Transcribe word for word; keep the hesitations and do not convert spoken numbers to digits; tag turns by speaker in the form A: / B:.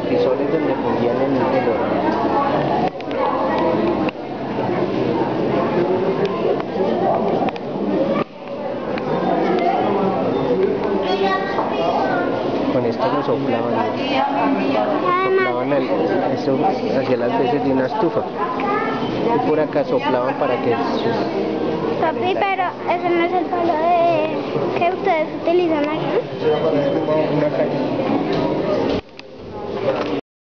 A: repartidores donde fundían el, el oro. Con esto lo soplaban, soplaban el, eso hacia las veces de una estufa. Y por acá soplaban para que...
B: Papi, pero ese no es el palo de que ustedes utilizan aquí.
A: Una calle.